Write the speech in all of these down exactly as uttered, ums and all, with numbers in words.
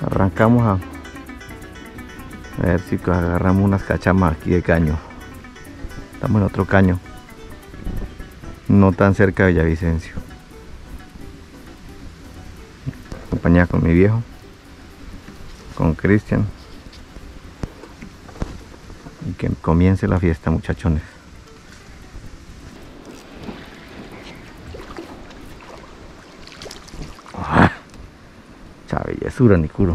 Arrancamos a, a ver si agarramos unas cachamas aquí de caño. Estamos en otro caño, no tan cerca de Villavicencio. Acompañada con mi viejo, con Cristian. Y que comience la fiesta, muchachones. ¡Ah! ¡Cha bellezura, Nicuro!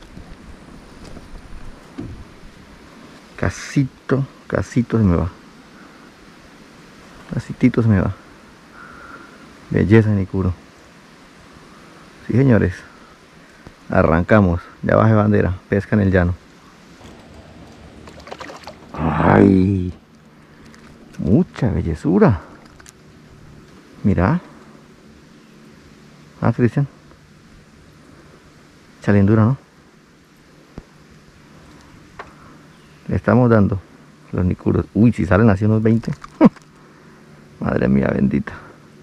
Casito, casito se me va. Casitito se me va. Belleza, Nicuro. Sí, señores. Arrancamos. Ya baje bandera. Pesca en el llano. ¡Ay! Mucha bellezura. Mira. Ah, Cristian. Chalindura, ¿no? Le estamos dando los nicuros. Uy, si salen así unos veinte. Madre mía bendita.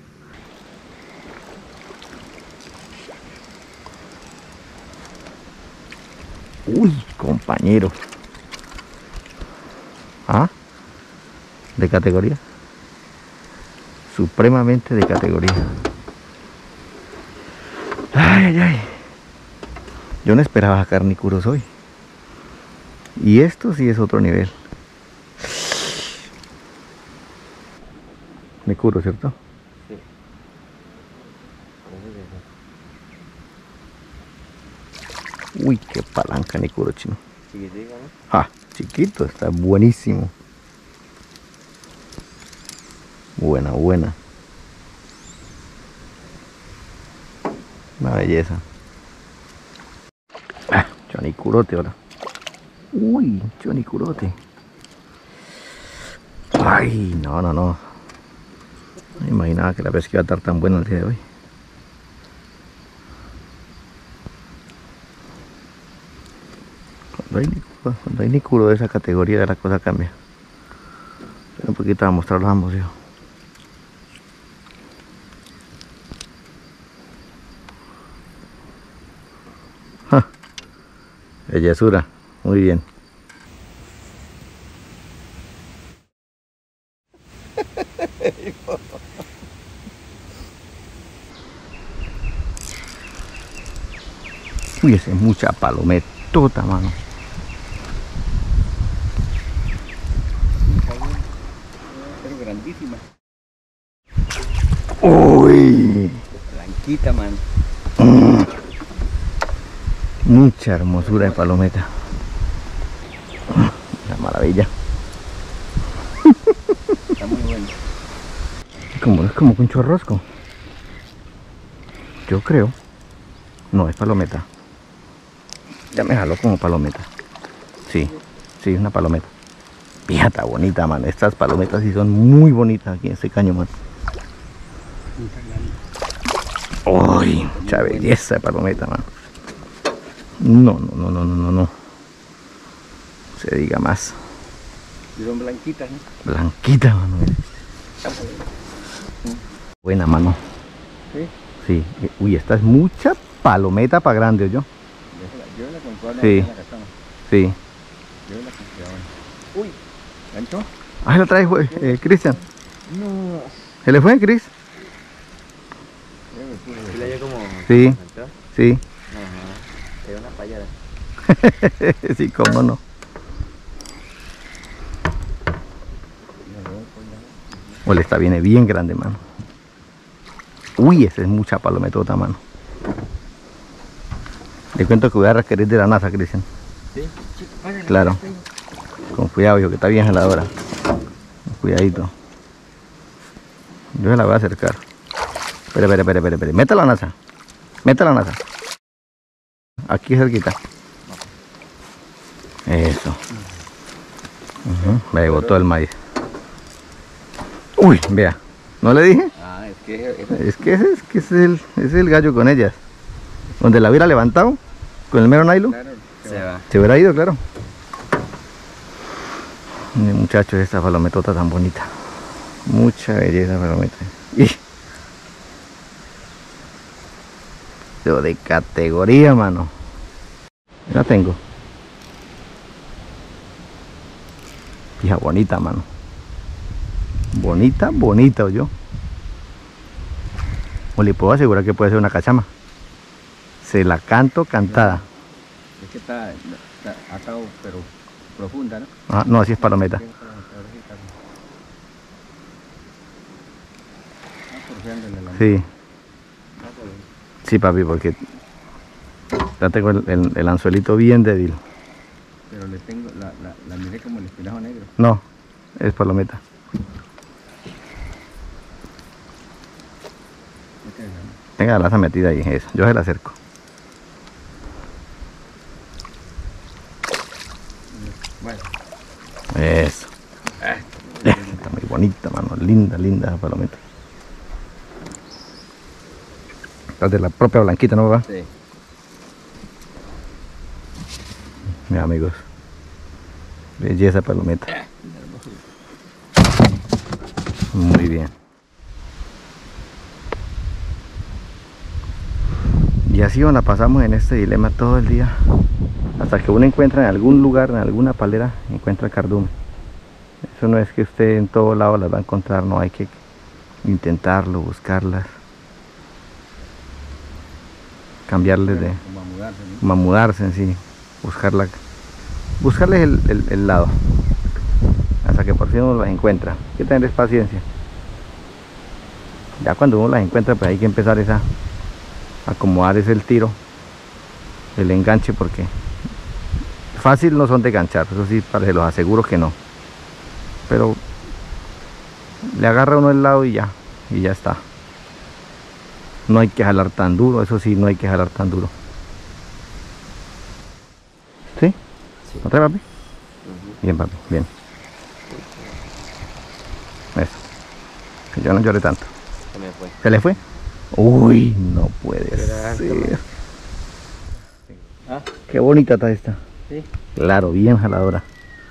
Uy, compañero. ¿Ah? De categoría. Supremamente de categoría. Ay, ay, ay. Yo no esperaba sacar nicuros hoy. Y esto sí es otro nivel. Nicuro, ¿cierto? Sí. Uy, qué palanca, Nicuro chino. Chiquitico, ¿no? Ah, chiquito, está buenísimo. Buena, buena. Una belleza. Ah, chonicurote ahora. Uy, chonicurote. Ay, no, no, no. No me imaginaba que la pesca iba a estar tan buena el día de hoy. Cuando hay nicuro, cuando hay nicuro de esa categoría, la cosa cambia. Un poquito a mostrar los ambos, hijo. Ja. Bellezura, muy bien. Uy, esa es mucha palometota, mano. Pero grandísima. Uy. Blanquita, man. Mm. Mucha hermosura de palometa. Una maravilla. Está muy bueno. Como es como un chorrosco. Yo creo. No, es palometa. Ya me jaló como palometa. Sí, sí, es una palometa. Fíjate, bonita, man. Estas palometas sí son muy bonitas aquí en este caño, man. Uy, mucha belleza de palometa, man. No, no, no, no, no, no, no. Se diga más. Y son blanquitas, ¿no? Blanquita, mano. Buena, mano. Sí. Sí. Uy, esta es mucha palometa para grande, yo. Yo la compré Sí. en la casona. Sí. Yo la compré ahora. Uy, ¿gancho? Ah, la trae, eh, Cristian. No. ¿Se le fue, Cris? ¿Sí la llevo como? Sí. ¿Gancho? Sí. Ajá. Era una payada. Sí, cómo no. Ole, esta viene bien grande, mano. Uy, esa es mucha palometota, mano. Le cuento que voy a requerir de la NASA, Cristian. ¿Sí? Claro. Con cuidado, hijo, que está bien jaladora. Con cuidadito. Yo se la voy a acercar. Espera, espera, espera, espera, espera. Meta la NASA. Meta la NASA. Aquí cerquita. Eso. Uh-huh. Me botó el maíz. Uy, vea. ¿No le dije? Ah, es que... Es que ese es, que ese es, el, ese es el gallo con ellas. Donde la hubiera levantado con el mero nylon, Claro, se va. se hubiera ido, claro. Mi muchacho, esta palometota tan bonita. Mucha belleza palometa. Y pero de categoría, mano. La tengo. Hija bonita, mano. Bonita, bonita, ¿oyó? O le puedo asegurar que puede ser una cachama. Se la canto cantada. Es que está, está atado, pero profunda, ¿no? Ah, no, así es palometa. Sí. Sí, papi, porque ya tengo el, el, el anzuelito bien débil. Pero le tengo, la, la, la miré como el espinazo negro. No, es palometa. Tenga la laza metida ahí, eso. Yo se la acerco. Bueno. Eso. Está muy bonita, mano. Linda, linda esa palometa. Está de la propia blanquita, ¿no, papá? Sí. Mira, amigos. Belleza palometa. Muy bien. Y así nos la pasamos en este dilema todo el día. Hasta que uno encuentra en algún lugar, en alguna palera, encuentra cardumen. Eso no es que usted en todo lado las va a encontrar, no, hay que intentarlo, buscarlas. Cambiarles de... Como a mudarse, ¿no? Como a mudarse en sí. Buscarla, buscarles el, el, el lado. Hasta que por fin uno las encuentra. Hay que tener paciencia. Ya cuando uno las encuentra, pues hay que empezar esa... acomodar ese el tiro, el enganche, porque fácil no son de ganchar, eso sí, para se los aseguro que no, pero le agarra uno el lado y ya, y ya está. No hay que jalar tan duro, eso sí, no hay que jalar tan duro. ¿Sí? Sí. ¿No trae, papi? Uh-huh. Bien, papi, bien. Eso. Que yo no llore tanto. Se me fue. ¿Se le fue? Uy, no puede ser. ¿Ah? Qué bonita está esta. Sí. Claro, bien jaladora.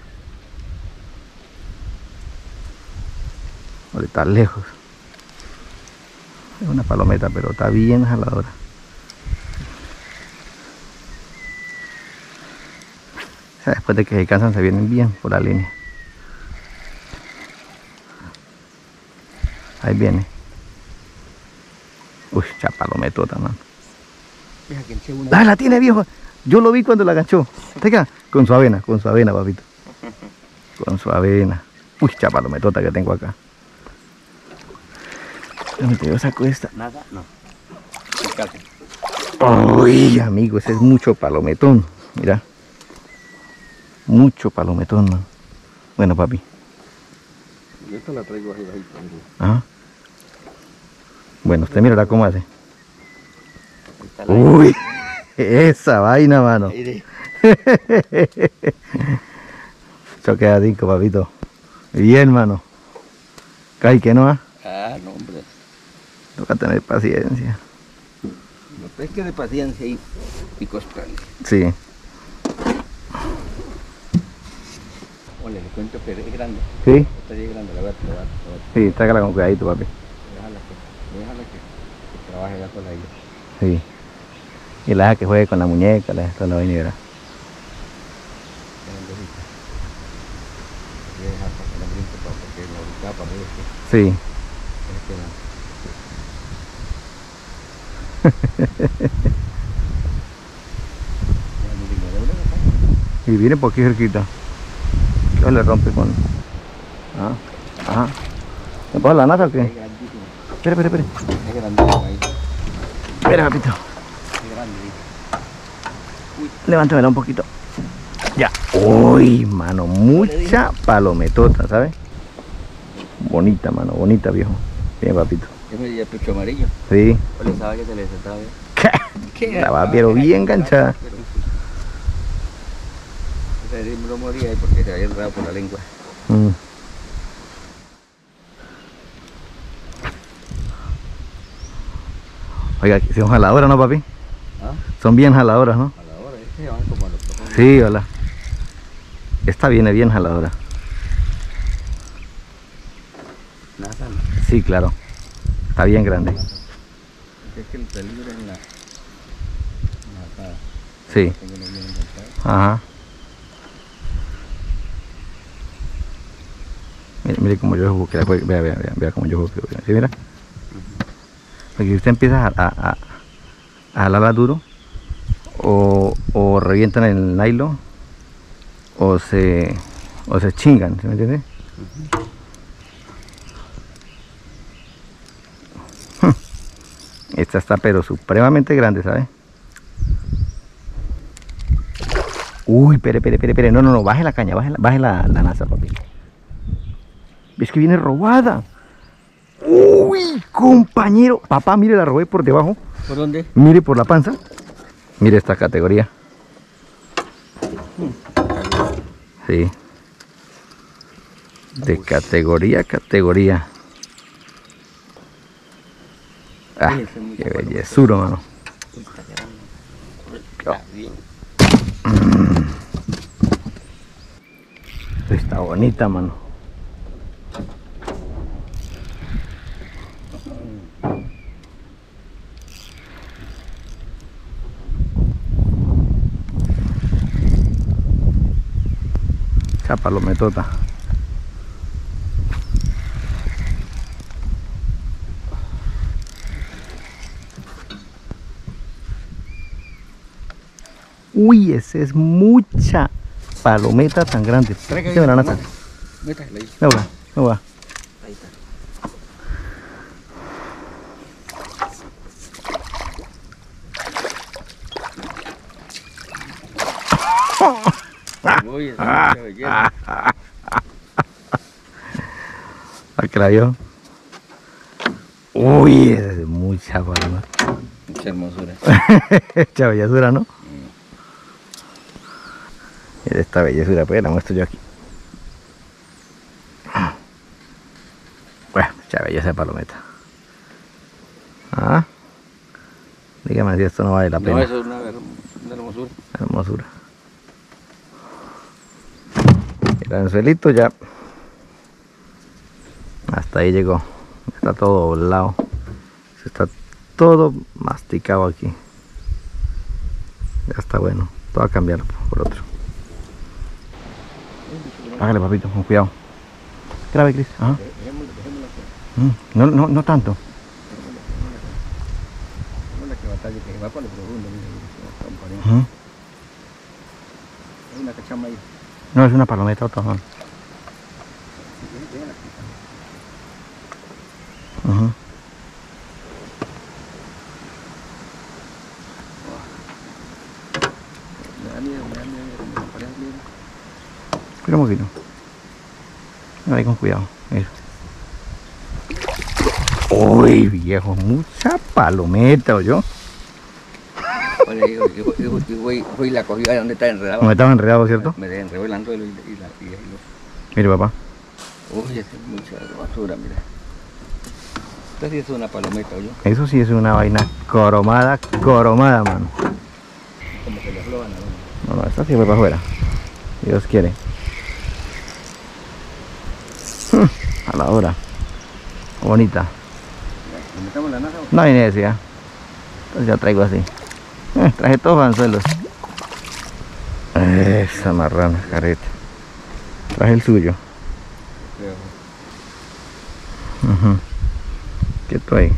Ahorita lejos. Es una palometa, pero está bien jaladora. O sea, después de que se cansan se vienen bien por la línea. Ahí viene. Uy, ya palometota, man. Mira que enché una. ¡Ah, la tiene, viejo! Yo lo vi cuando la ganchó. Tenga, con su avena, con su avena, papito. Con su avena. Uy, ya palometota que tengo acá. Yo saco esta. Nada, no. Fíjate. Uy, amigo, ese es mucho palometón. Mira. Mucho palometón, man. Bueno, papi. Yo esta la traigo ahí bajito. Ajá. Bueno, usted mirará cómo hace. Está la- Uy, esa vaina, mano. Mire. Eso queda rico, papito. Bien, mano. Ay, que no, ¿ah? Ah, no, hombre. Toca tener paciencia. No pesque de paciencia y picos grandes. Sí. Ole, le cuento que es grande. ¿Sí? Esta sí es grande, la voy a probar. Sí, tráigala con cuidadito, papi. Déjala que, déjala que, que trabaje ya con la ella. Sí. Y la deja que juegue con la muñeca, la deja con la vaina, ¿verdad? Grandecita. Voy a dejar para que la brinque para porque la ubicaba para mí es que Sí. es que la... Ya, mi niño, de una acá. Y viene por aquí cerquita. ¿Qué le rompe con...? Ah, ajá. ¿Me pongo la nata o qué? Es grandísimo. Espera, espera, espera. Es grandísimo ahí. Espera, papito. Es grande, dice. Levántamela un poquito. Ya. Uy, mano, mucha palometota, ¿sabes? Bonita, mano, bonita, viejo. Bien, papito. Yo me di el pecho amarillo. Sí. Ole, estaba que se le sentaba bien. ¿Qué? La va, pero bien enganchada. Pero sí. Ese ritmo lo moría ahí porque se había enredado por la lengua. Mm. Oiga, son jaladoras, ¿no, papi? ¿Ah? Son bien jaladoras, ¿no? A la hora, es que se van como a los profundos. Sí, hola. Esta viene bien jaladora. Nada, no. Sí, claro. Está bien grande. Porque es que el peligro es en la... en la atada. Sí. Tengo uno bien enganchado. Ajá. Mire, mire cómo yo juego, que la juegue. Vea, vea, vea, vea cómo yo juego. ¿Sí, mira? Porque usted empieza a, a, a, a jalarla duro, o, o revientan el nylon, o se, o se chingan, ¿sí me entiende? Uh-huh. Esta está pero supremamente grande, ¿sabes? Uy, pere, pere, pere, pere. No, no, no, baje la caña, baje la, baje la, la nasa, papi. ¿Ves que viene robada? Uy, compañero. Papá, mire, la robé por debajo. ¿Por dónde? Mire por la panza. Mire esta categoría. Sí. De categoría a categoría. Ah, qué bellezura, mano. Está bien. Está bonita, mano. Esa palometota. Uy, esa es mucha palometa tan grande. ¿Qué me la nata? Métale ahí. No va, no va. Ahí está. Uy, es mucha belleza. ¿A que la vio? Uy, esa es mucha paloma. Mucha hermosura. Mucha bellezura, ¿no? Mira esta bellezura, pues la muestro yo aquí. Bueno, mucha belleza de palometa. Ah, dígame si esto no vale la pena. No, eso es una, una hermosura. Hermosura. El anzuelito ya hasta ahí llegó. Está todo doblado. Está todo masticado aquí. Ya está bueno. Todo a cambiar por otro. Hágale, papito, con cuidado. Grave, Cris. Ajá. Dejémosla, dejémosla. Mm, no, no, no tanto. Dejémosla que batalla, que va para lo profundo. Mira, mira, Ujú. hay una cachama ahí. No, es una palometa otra. Ajá. Déjala aquí. Ujú. Me da miedo, me da miedo. Me da pareja miedo. Cuida un poquito. Ahí con cuidado. Mira. Uy, viejo, mucha palometa, ¿o yo? Oye, y, y, y, y, voy, voy y la cogí ahí donde está enredado. Como estaba enredado, ¿cierto? Me dejé enredado el anzuelo y, y, la, y ahí lo... Mire, papá. Uy, esa es mucha basura, mira. Esta sí es una palometa, yo. Eso sí es una vaina coromada, coromada, mano. Como que le aflojan a uno. No, no, esta sí fue para afuera. Dios quiere. A la hora. Bonita. ¿Le metamos la nasa? No hay necesidad. Entonces ya traigo así. Eh, traje todos los anzuelos. Esa marrana, careta. Traje el suyo. Creo. Ujú. Quieto ahí.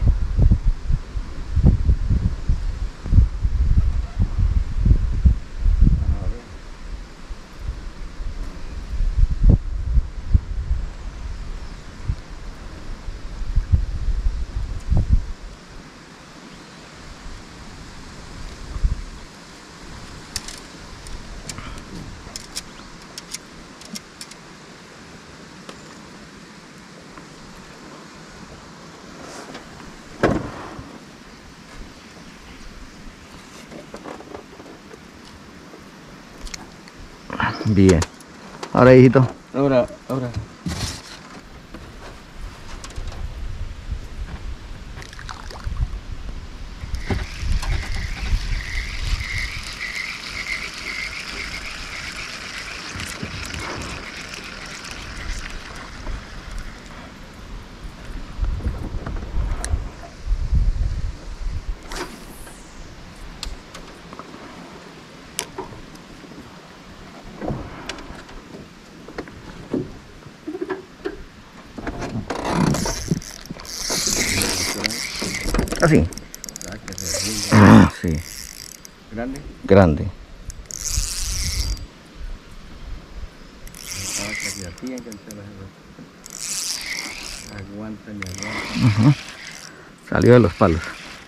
Bien. Ahora, hijito. Ahora, ahora. Así. Sáquese, Ah, sí. grande. Grande. Sáquese así, enganchar las aguantan y aguantan. Uh-huh. Salió de los palos.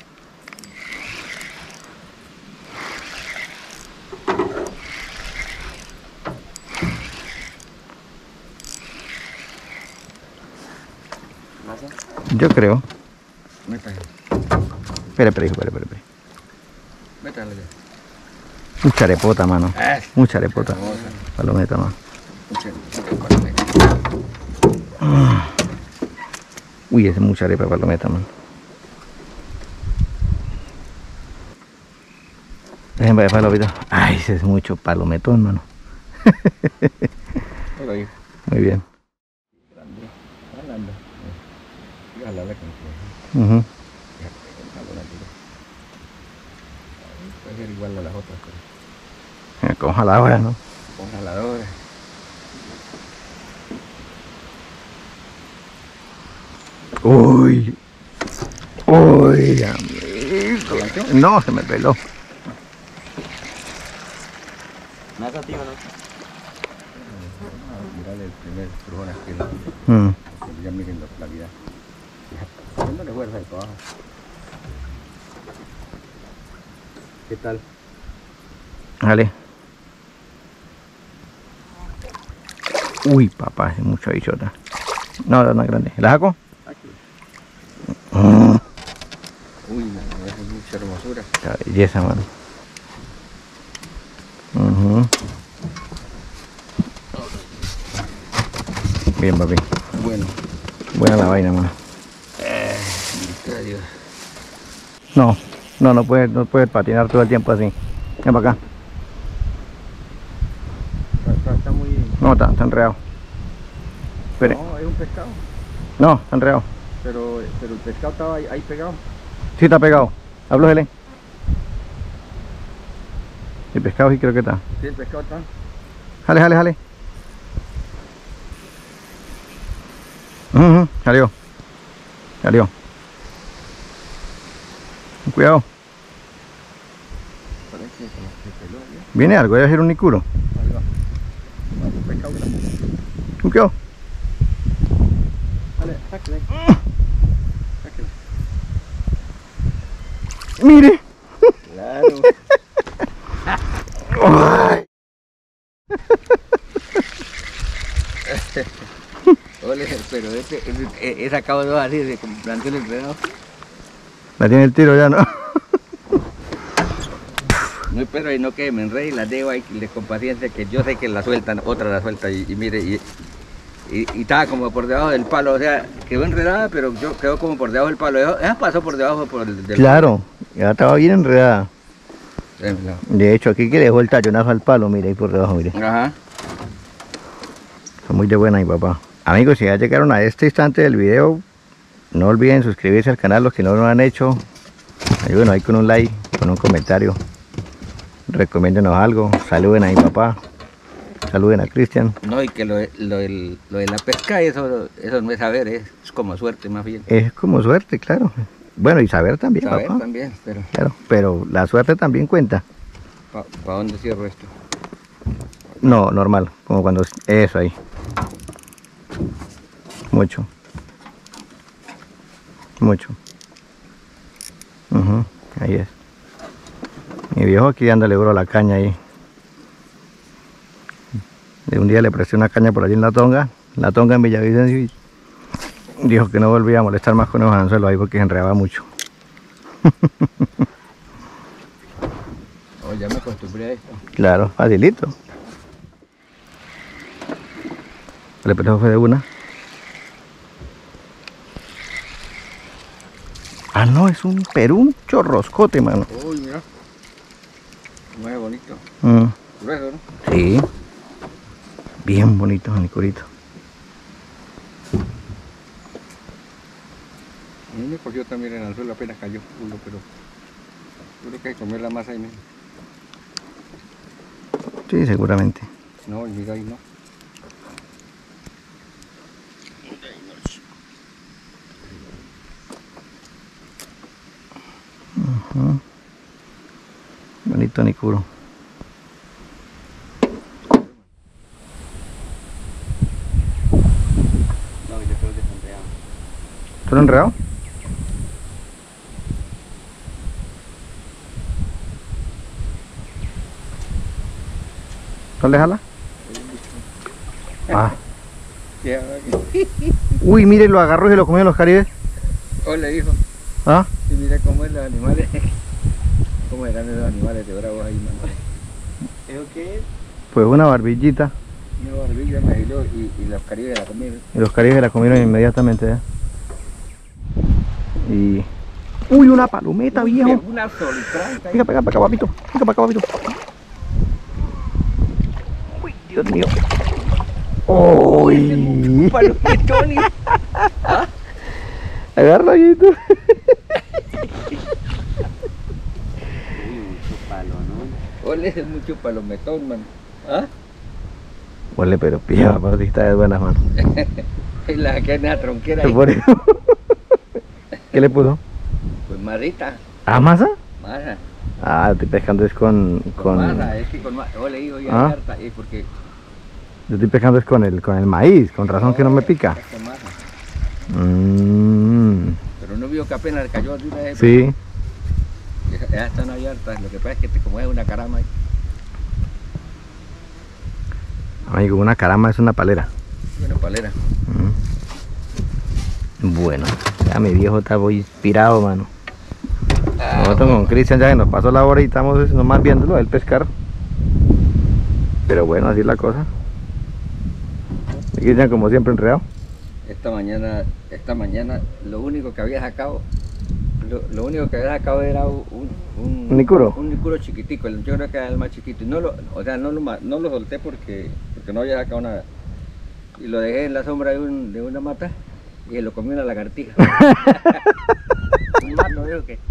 Yo creo. Métale. Espera, espera, hijo, espera, espera, espera. Métale ya. Mucha arepota, mano. Ah, Mucha arepota. hermosa. Palometa, mano. Mucha- mucha palometa. Uy, es mucha arepa de palometa, mano. Déjenme de palomita. Ay, ese es mucho palometón, mano. Hola, hijo. Muy bien. Grande. Jalando. Y jalarla con que. Uh-huh. Puede ser igual a las otras, pero Con jaladora, ¿no? con jaladora. Uy. Uy, amigo. No, se me peló. Nada, tío, ¿no? Mirale el primer trujón aquí. Mm. Ya miren la claridad. Dándole fuerza de abajo. ¿Qué tal? Vale. Uy, papá, es mucha bichota. No, no, no es grande. ¿La saco? Aquí. Mm. Uy, no, es mucha hermosura. Qué belleza, mano. Uh-huh. Bien, papi. Bueno. Buena la vaina, mano. Eh, bendito Dios. No, no, no puedes, no puedes patinar todo el tiempo así. Ven para acá. Está, está, está muy... No, está, está enredado. Espere. No, es un pescado. No, está enredado. Pero, pero el pescado estaba ahí, ahí pegado. Sí, está pegado. Aflójele. El pescado sí creo que está. Sí, el pescado está. Jale, jale, jale. Uh-huh. Salió. Salió. Cuidado. Parece que se peló, ¿eh? Viene algo, debe ser un nicuro. Ahí va. Va, un pescado grande. Cuidado. Dale, sáquele. Sáquele. Mire. Claro. Ay. Ole, pero este, este, he sacado dos así de planteo el enredado. La tiene el tiro ya, ¿no? No espero y no que me enrede y las dejo ahí le- con paciencia, que yo sé que la sueltan, otra la suelta y, y mire, y, y, y estaba como por debajo del palo, o sea, quedó enredada, pero yo quedó como por debajo del palo. Esa esa pasó por debajo por el del Claro, ya estaba bien enredada. palo. De hecho, aquí que le dejó el tallonazo al palo, mire, ahí por debajo, mire. Ajá. Son muy de buena, mi papá. Amigos, si ya llegaron a este instante del video, no olviden suscribirse al canal, los que no lo han hecho. Ayúdenos ahí con un like, con un comentario. Recomiéndenos algo, saluden a mi papá, saluden a Cristian. No, y que lo, de- lo, del- lo de la pesca, eso, eso no es saber, es, es como suerte más bien. Es como suerte, claro. Bueno, y saber también, Saber papá. también, pero Claro, pero la suerte también cuenta. ¿para dónde cierro esto? No, normal, como cuando... Eso ahí. Mucho. Mucho. Ujú, ahí es. Mi viejo aquí dándole duro a la caña ahí. De un día le presté una caña por allí en la tonga, la tonga en Villavicencio, y dijo que no volvía a molestar más con los anzuelos ahí porque se enredaba mucho. Oh, ya me acostumbré a esto. Claro, facilito. El pedazo fue de una. Ah, no, es un peruncho roscote, mano. Uy, mira. Muy bonito. Mm, Grueso, ¿no? sí. Bien bonito, manicurito. A mí me cogió también en el suelo, apenas cayó uno, pero yo creo que hay que comer la masa ahí mismo. Sí, seguramente. No, y mira ahí no. ¿Mm? Bonito nicuro. No, yo creo que es enredado. ¿Tú lo enredado? ¿No le jala? Ah. Uy, mire, lo agarró y se lo comió los caribes. Hola, hijo. ¿Ah? Sí, mira cómo es los animales. ¿Cómo eran esos animales de bravos ahí, mano? ¿Eso qué es? Pues una barbillita. Una barbilla me hiló y, y los caribes la comieron. Y los caribes la comieron inmediatamente. ¿eh? Y... ¡Uy, una palometa, viejo! Una soltranca. Venga para acá, para acá, papito. Venga para acá, papito. Uy, Dios mío. ¡Uy! Palometón. ¿Ah? Agarra, viejito. Uy, mucho palo, ¿no? Ole, es mucho palometón, man. ¿Ah? Huele, pero pilla, papá, está de buenas manos. La que es la tronquera ahí. Por eso. ¿Qué le puso? Pues marita. ¿Ah, masa? Masa. Ah, estoy pescando es con... Con, con... masa, es que con masa. Ole, hijo, ya ¿Ah? harta, eh, porque... Yo estoy pescando es con el, con el maíz, con razón que no me pica. Es con masa. Mmm. Pero no vio que apenas cayó de una vez. Sí. Ya, ya están abiertas, lo que pasa es que te, como es una carama ahí. Amigo, una caramba es una palera. Bueno, palera. Mm. Bueno, ya mi viejo está muy inspirado, mano. Nosotros con Cristian ya que nos pasó la hora y estamos nomás viéndolo, el pescar. Pero bueno, así es la cosa. Y Cristian como siempre enredado. Esta mañana, esta mañana lo único que había sacado, lo, lo único que había sacado era un, un, ¿Un nicuro? Un nicuro chiquitico, el- yo creo que era el más chiquito. Y no lo, o sea, no lo, ma- no lo solté porque, porque no había sacado nada. Y lo dejé en la sombra de, un, de una mata y se lo comió una lagartija. Un mato, digo que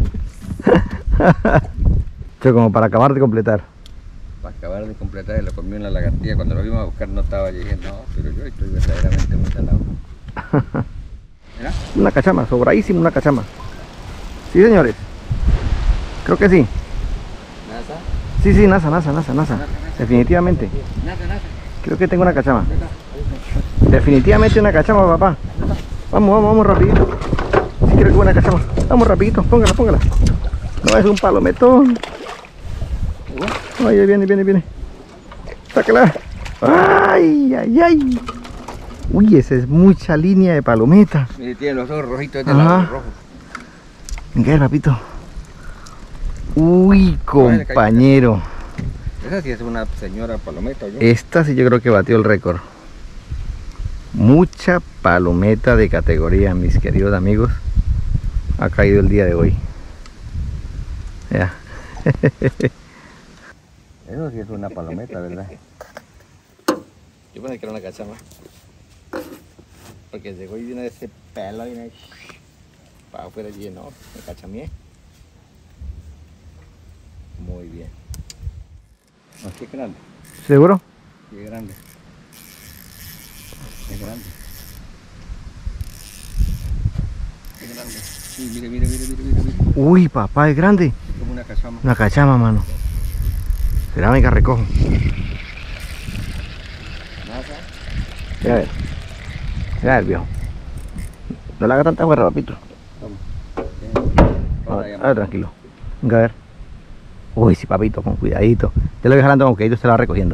Esto como para acabar de completar. para acabar de completar se lo comió una lagartija. Cuando lo vimos a buscar no estaba, yo dije, no, pero yo estoy verdaderamente muy salado. ¿Mira? Una cachama, sobradísimo una cachama. Sí, señores. Creo que sí. ¿Nasa? Sí, sí, nasa, nasa, nasa, nasa. Nasa, nasa. Definitivamente. ¿Nasa, nasa? Creo que tengo una cachama. Definitivamente una cachama, papá. Vamos, vamos, vamos rapidito. Sí, creo que una cachama. Vamos rapidito, póngala, póngala. No, es un palometón. Ay, ahí viene, viene, viene. Sácala. Ay, ay, ay. Uy, esa es mucha línea de palometa. Mire, tiene los ojos rojitos de Ajá. lado rojos. Venga, papito. Uy, compañero. Esa sí es una señora palometa, ¿yo? Esta sí yo creo que batió el récord. Mucha palometa de categoría, mis queridos amigos. Ha caído el día de hoy. Ya. Eso sí es una palometa, ¿verdad? Yo pensé que era una cachama. Porque llegó y vino de ese pelo y vino para afuera y no, me cachamié. Muy bien. No, sí es grande, ¿Seguro? sí es grande. Es grande. Es grande. Sí, mire, mire, mire, mire, mire, mire. Uy, papá, es grande. Es como una cachama. Una cachama, mano. Cerámica recojo. Nasa. Ya ver. Ya ver, viejo. No le haga tanta guerra, papito. Toma. A ver, a ver, tranquilo. Venga, a ver. Uy, sí, papito, con cuidadito. Te lo voy jalando con cuidadito, se la va recogiendo.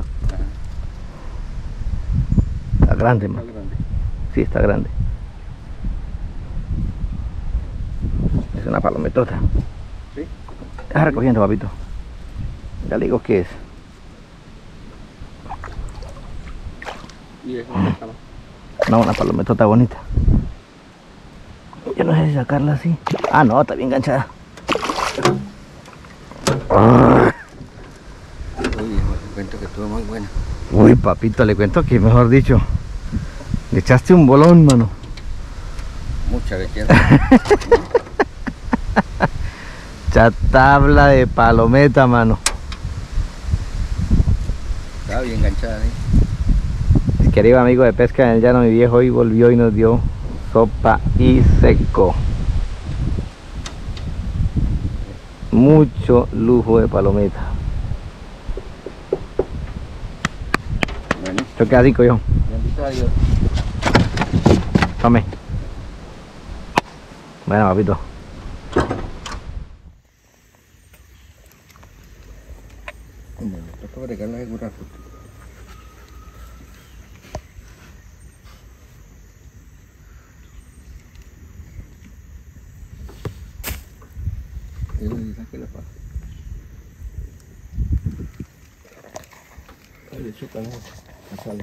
Está grande, Está man. grande. Sí, está grande. Es una palometota. ¿Sí? Está recogiendo, papito. Ya le digo qué es. Y es una cachama. No, una palometota bonita. Yo no sé si sacarla así. Ah, no, está bien enganchada. Ah. Uy, te cuento que estuvo muy buena. Uy, papito, le cuento que, mejor dicho, le echaste un bolón, mano. Mucha belleza. Cha tabla de palometa, mano. Estaba bien enganchada, ¿eh? Mis queridos amigos de pesca en el llano, mi viejo hoy volvió y nos dio sopa y seco. Mucho lujo de palometa. Bueno, Yo queda rico yo. bendito a Dios. Tome. Bueno, papito. Bueno, toca agregarle algún rato. Y saque la paja. Ay, chupa, no, no sale.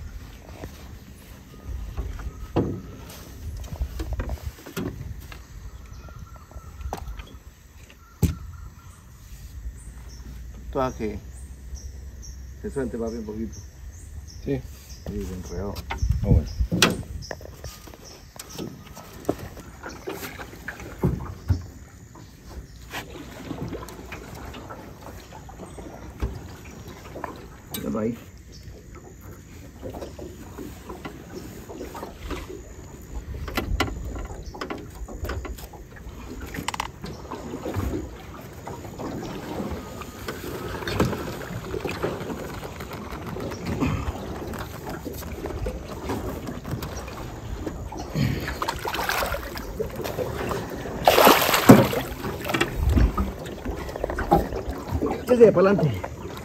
Toda que se suelte, papi, un poquito. Sí. Sí, enredado. Ah, bueno. Déjalo ahí. Desde para adelante.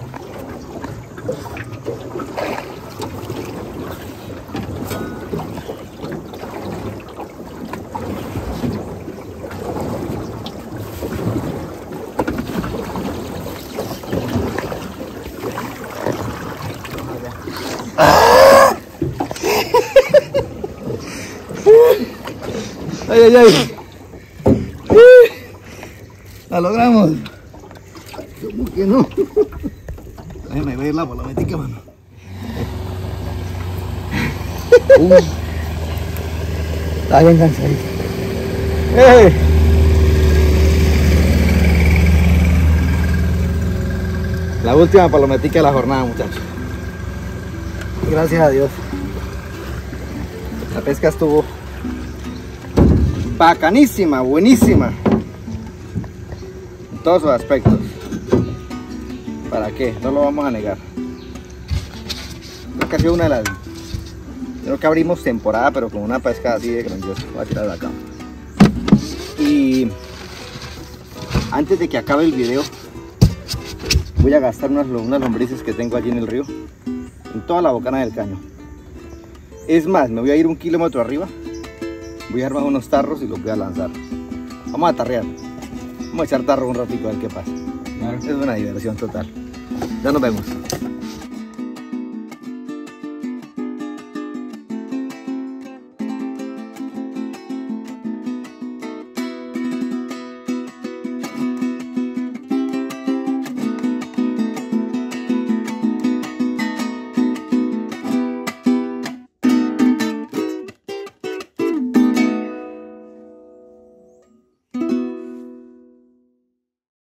Ay, ay, ay. La logramos. ¿Cómo que no? Déjame ver la palometica, mano. Uh. Está bien cansadito. ¡Eh! La última palometica de la jornada, muchachos. Gracias a Dios. La pesca estuvo bacanísima, buenísima. En todos sus aspectos. ¿Para qué? No lo vamos a negar. Creo que ha sido una de las... Creo que abrimos temporada, pero con una pesca así de grandiosa. Voy a tirar de acá. Y antes de que acabe el video, voy a gastar unas, unas lombrices que tengo allí en el río, en toda la bocana del caño. Es más, me voy a ir un kilómetro arriba, voy a armar unos tarros y los voy a lanzar. Vamos a tarrear, vamos a echar tarro un ratito a ver qué pasa. Claro. Es una diversión total. Ya nos vemos.